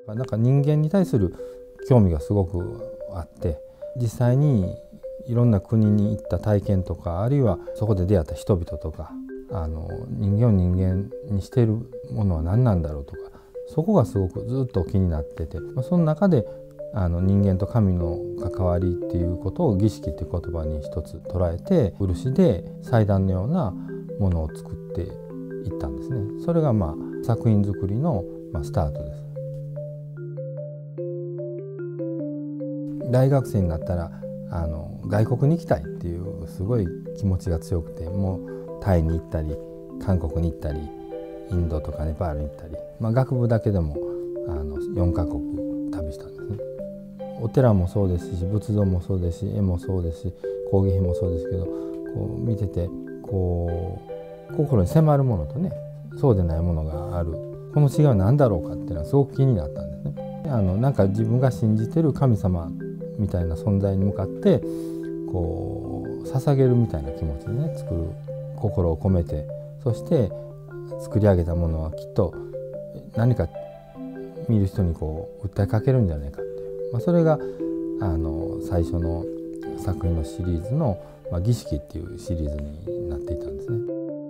なんか人間に対する興味がすごくあって、実際にいろんな国に行った体験とか、あるいはそこで出会った人々とか、人間を人間にしているものは何なんだろうとか、そこがすごくずっと気になってて、その中で人間と神の関わりっていうことを儀式っていう言葉に一つ捉えて、漆で祭壇のようなものを作っていったんですね。それが作品作りのスタートです。大学生になったら外国に行きたいっていうすごい気持ちが強くて、もうタイに行ったり韓国に行ったりインドとかネパールに行ったり、学部だけでも4カ国旅したんですね。お寺もそうですし、仏像もそうですし、絵もそうですし、工芸品もそうですけど、こう見てて心に迫るものとね、そうでないものがある。この違いは何だろうかっていうのはすごく気になったんですね。なんか自分が信じてる神様みたいな存在に向かって捧げるみたいな気持ちでね、作る心を込めて、そして作り上げたものはきっと何か見る人に訴えかけるんじゃないかっていう、それが最初の作品のシリーズの「儀式」っていうシリーズになっていたんですね。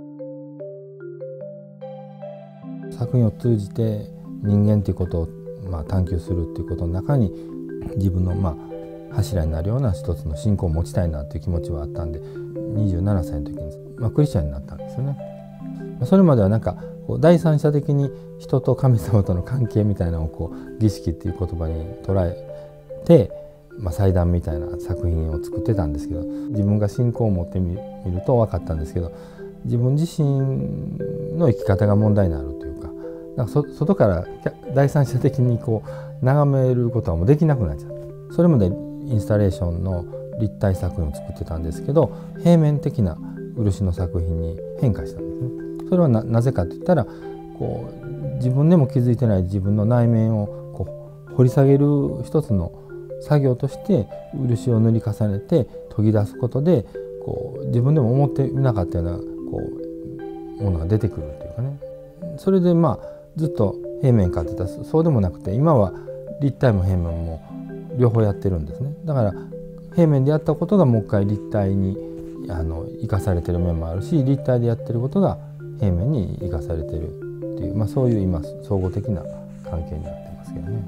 作品を通じて人間っていうことを探求するっていうことの中に、自分の柱になるような一つの信仰を持ちたいなっていう気持ちはあったんで、27歳の時に、クリスチャンになったんですよね。それまではなんか第三者的に人と神様との関係みたいなのを儀式っていう言葉に捉えて、祭壇みたいな作品を作ってたんですけど、自分が信仰を持ってみると分かったんですけど、自分自身の生き方が問題になるというか、なんか外から第三者的に眺めることはもうできなくなっちゃう。それまでインスタレーションの立体作品を作ってたんですけど、平面的な漆の作品に変化したんですね。それはなぜかといったら、自分でも気づいてない自分の内面を掘り下げる一つの作業として漆を塗り重ねて研ぎ出すことで、自分でも思っていなかったようなものが出てくるというかね。それでずっと平面かっていったらそうでもなくて、今は立体も平面も両方やってるんですね。だから平面でやったことがもう一回立体に生かされてる面もあるし、立体でやってることが平面に生かされてるっていう、そういう今総合的な関係になってますけどね。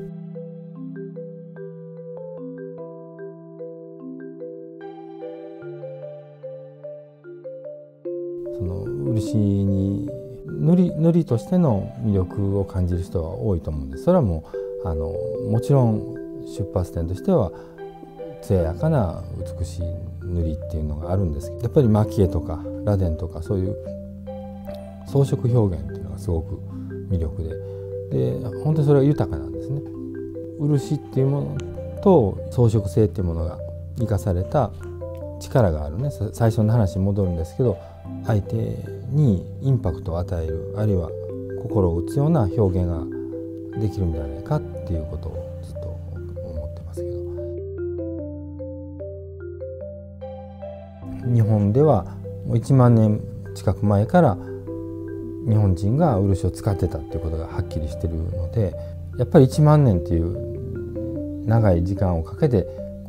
その漆に塗りとしての魅力を感じる人は多いと思うんです。それはもちろん出発点としては艶やかな美しい塗りっていうのがあるんですけど、やっぱり蒔絵とか螺鈿とかそういう装飾表現っていうのがすごく魅力で、本当にそれが豊かなんですね。漆っていうものと装飾性っていうものが生かされた力があるね。最初の話に戻るんですけど、相手にインパクトを与える、あるいは心を打つような表現ができるんじゃないかっていうことをずっと思ってますけど、日本ではもう1万年近く前から日本人が漆を使ってたっていうことがはっきりしてるので、やっぱり1万年っていう長い時間をかけて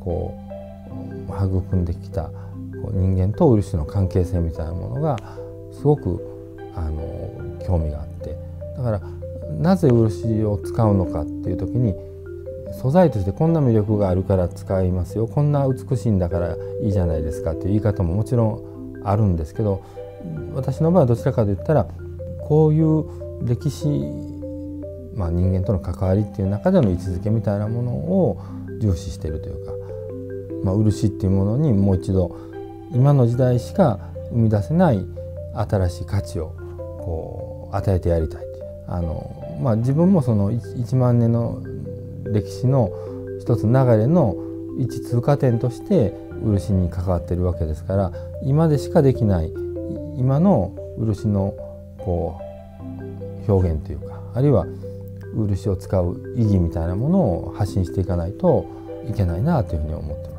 育んできた人間と漆の関係性みたいなものがすごく興味があって、だからなぜ漆を使うのかっていう時に、素材としてこんな魅力があるから使いますよ、こんな美しいんだからいいじゃないですかっていう言い方ももちろんあるんですけど、私の場合はどちらかといったら、こういう歴史、人間との関わりっていう中での位置づけみたいなものを重視しているというか、漆っていうものにもう一度今の時代しか生み出せない新しい価値を与えてやりたいっていう、自分もその1万年の歴史の一つ流れの一通過点として漆に関わっているわけですから、今でしかできない今の漆の表現というか、あるいは漆を使う意義みたいなものを発信していかないといけないなというふうに思ってます。